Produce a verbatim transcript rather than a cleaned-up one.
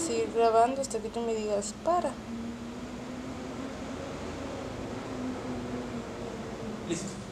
seguir grabando hasta que tú me digas para. Listo.